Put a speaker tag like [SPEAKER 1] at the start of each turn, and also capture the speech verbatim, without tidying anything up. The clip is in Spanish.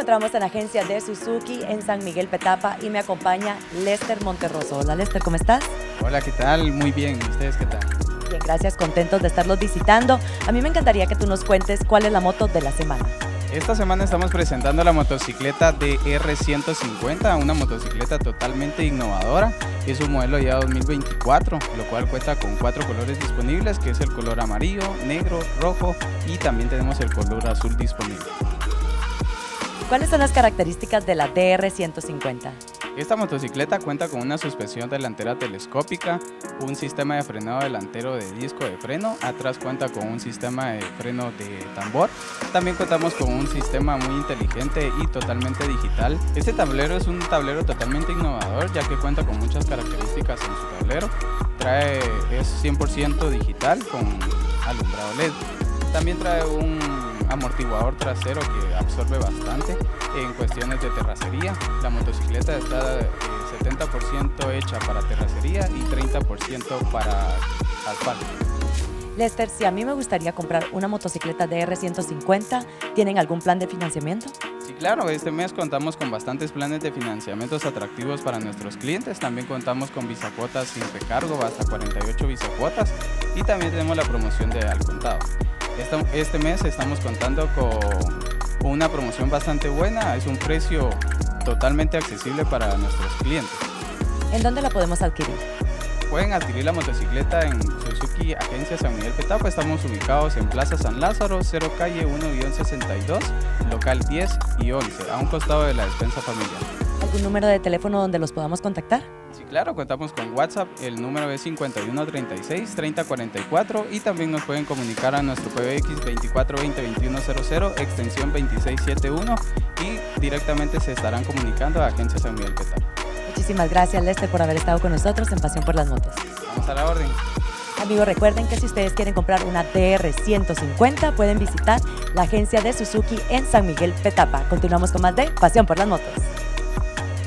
[SPEAKER 1] encontramos en la agencia de Suzuki en San Miguel Petapa y me acompaña Lester Monterroso. Hola Lester, ¿cómo estás?
[SPEAKER 2] Hola, ¿qué tal? Muy bien, ¿y ustedes qué tal?
[SPEAKER 1] Bien, gracias, contentos de estarlos visitando. A mí me encantaría que tú nos cuentes cuál es la moto de la semana.
[SPEAKER 2] Esta semana estamos presentando la motocicleta D R ciento cincuenta, una motocicleta totalmente innovadora. Es un modelo ya dos mil veinticuatro, lo cual cuenta con cuatro colores disponibles, que es el color amarillo, negro, rojo y también tenemos el color azul disponible.
[SPEAKER 1] ¿Cuáles son las características de la D R ciento cincuenta?
[SPEAKER 2] Esta motocicleta cuenta con una suspensión delantera telescópica, un sistema de frenado delantero de disco de freno, atrás cuenta con un sistema de freno de tambor. También contamos con un sistema muy inteligente y totalmente digital. Este tablero es un tablero totalmente innovador, ya que cuenta con muchas características en su tablero. Trae, es cien por ciento digital con alumbrado L E D. También trae un amortiguador trasero que absorbe bastante en cuestiones de terracería. La motocicleta está eh, setenta por ciento hecha para terracería y treinta por ciento para asfalto.
[SPEAKER 1] Lester, si a mí me gustaría comprar una motocicleta D R ciento cincuenta, ¿tienen algún plan de financiamiento?
[SPEAKER 2] Sí, claro, este mes contamos con bastantes planes de financiamientos atractivos para nuestros clientes. También contamos con visacuotas sin recargo, hasta cuarenta y ocho visacuotas, y también tenemos la promoción de al contado. Este, este mes estamos contando con una promoción bastante buena, es un precio totalmente accesible para nuestros clientes.
[SPEAKER 1] ¿En dónde la podemos adquirir?
[SPEAKER 2] Pueden adquirir la motocicleta en Suzuki Agencia San Miguel Petapa. Estamos ubicados en Plaza San Lázaro, cero calle uno sesenta y dos, local diez y once, a un costado de la despensa familiar.
[SPEAKER 1] ¿Algún número de teléfono donde los podamos contactar?
[SPEAKER 2] Sí, claro, contamos con WhatsApp, el número es cincuenta y uno treinta y seis treinta cuarenta y cuatro, y también nos pueden comunicar a nuestro P B X veinticuatro veinte veintiuno cero cero, extensión veintiséis setenta y uno, y directamente se estarán comunicando a Agencia San Miguel Petapa.
[SPEAKER 1] Muchísimas gracias, Lester, por haber estado con nosotros en Pasión por las Motos.
[SPEAKER 2] Vamos a la orden.
[SPEAKER 1] Amigos, recuerden que si ustedes quieren comprar una D R ciento cincuenta, pueden visitar la agencia de Suzuki en San Miguel Petapa. Continuamos con más de Pasión por las Motos.